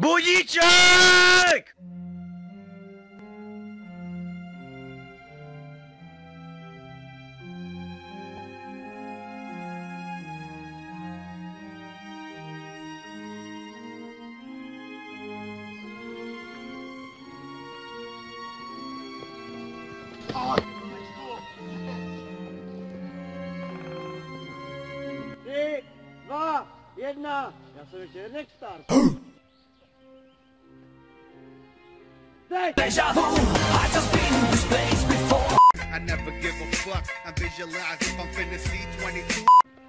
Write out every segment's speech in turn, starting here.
Budíček! Tři, dva, jedna. Já jsem ještě next start. I never give a fuck. I visualize if I'm finna see 22.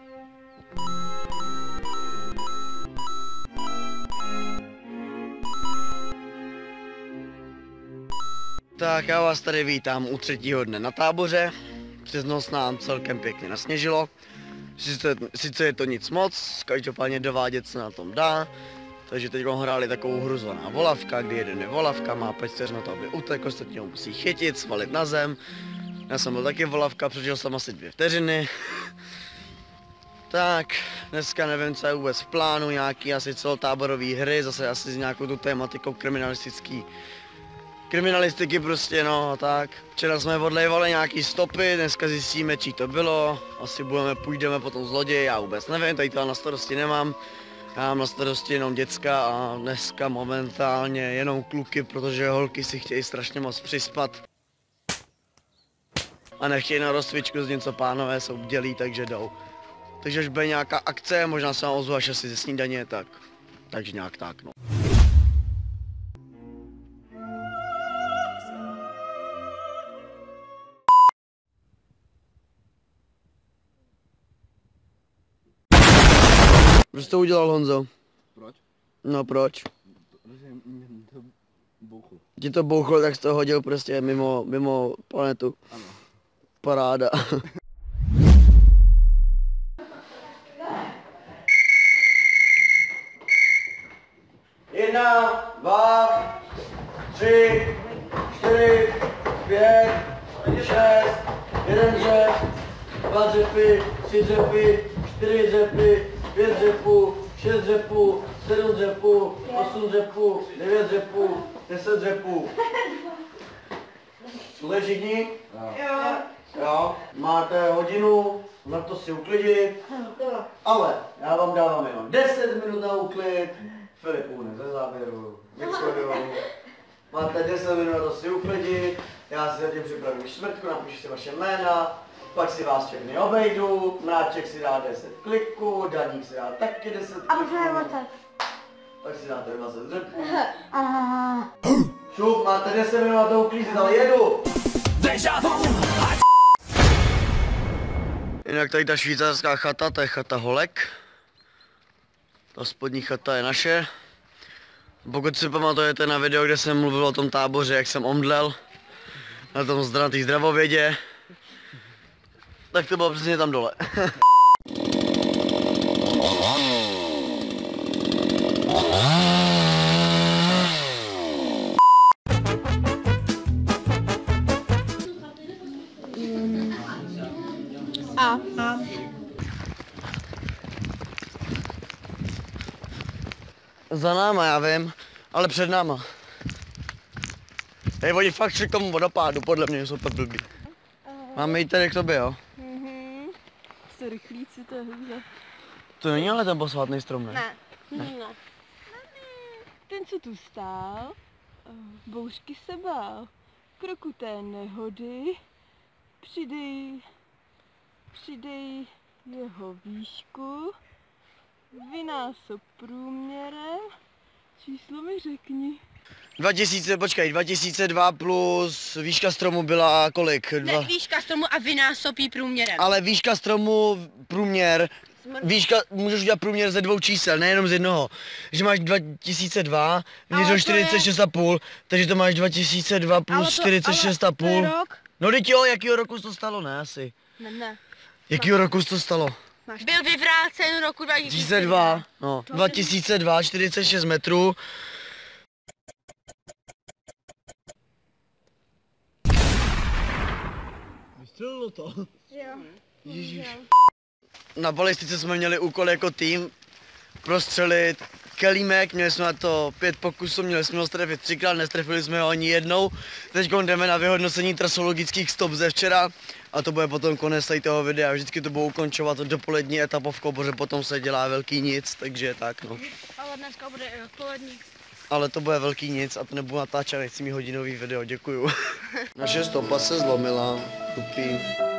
Tak já vás tady vítám u třetího dne na táboře. Přes noc nám celkem pěkně nasněžilo. Sice je to nic moc, každopádně dovádět se na tom dá. Takže teď hráli takovou hru zvaná volavka, kdy jeden je volavka, má 5 vteřin na to, aby utekl, ostatní ho musí chytit, svalit na zem. Já jsem byl taky volavka, přežil jsem asi 2 vteřiny. Tak, dneska nevím, co je vůbec v plánu, nějaký asi celotáborový hry, zase asi s nějakou tu tématikou kriminalistiky prostě, no tak. Včera jsme odlejvali nějaký stopy, dneska zjistíme, čí to bylo, asi půjdeme potom zloději, já vůbec nevím, tady to na starosti nemám. Já mám na starosti jenom děcka a dneska momentálně jenom kluky, protože holky si chtějí strašně moc přispat. A nechtějí na rozcvičku z něco, pánové jsou bdělí, takže jdou. Takže až bude nějaká akce, možná se vám ozvu až asi ze snídaně, takže nějak tak, no. Proč jsi to udělal, Honzo? Proč? No proč? Protože mě to bouchlo. Ti to bouchlo, tak jsi to hodil prostě mimo planetu. Ano. Paráda. Jedna, dva, 3, 4, 5, 6, 1 dřep, 2 dřepy, 3 dřepy, 4 dřepy, 5 dřepů, 6 dřepů, 7 dřepů, 8 dřepů, 9 dřepů, 10 dřepů. Jsme všichni? Jo. Jo. Máte hodinu na to si uklidit, ale já vám dávám jenom 10 minut na uklid. Filip úne ze závěru, máte 10 minut na to si uklidit, já si zatím připravím čtvrtku, napíšu si vaše jména, pak si vás všechny obejdu, Mráček si dá 10 kliků, Daník si dá taky 10 kliků. A můžeme 20. Tak si dáte 20 dřepů. Šup, máte 10 minut na to uklízet, ale jedu! Jinak tady ta švýcarská chata, to je chata Holek. Ta spodní chata je naše. Pokud si pamatujete na video, kde jsem mluvil o tom táboře, jak jsem omdlel, na tom zdravovědě, tak to bylo přesně tam dole. A. Za náma, já vím, ale před náma. Hej, oni fakt šli k tomu vodopádu, podle mě jsou to blbý. Máme jít tady k tobě, jo? Jste rychlíci, to je hůře. To není ale ten posvátný strom, ne? Ne. Ten, co tu stál, bouřky se bál. Kroku té nehody, přidej jeho výšku, vynásob průměrem, číslo mi řekni. 2002 plus výška stromu byla kolik? Ne, výška stromu a vynásobí průměrem. Ale výška stromu, průměr, můžeš udělat průměr ze 2 čísel, nejenom z jednoho. Že máš 2002, měřil 46,5, takže to máš 2002 plus 46,5. No teď jo, jakýho roku jsi to stalo, ne asi? Ne. Jakýho roku jsi to stalo? Byl vyvrácen roku 2002, no, 2002, 46 metrů. Vystřelilo to. Jo. Ježíš. Na balistice jsme měli úkol jako tým prostřelit kelímek, měli jsme na to 5 pokusů, měli jsme ho strefit 3krát, nestrefili jsme ho ani jednou. Teď jdeme na vyhodnocení trasologických stop ze včera a to bude potom konec tady toho videa. Vždycky to budou ukončovat dopolední etapovkou, protože potom se dělá velký nic, takže tak no. Ale dneska bude i odpolední. Ale to bude velký nic a to nebudu natáčet, nechci mít hodinový video, děkuju. Naše stopa se zlomila, tupý.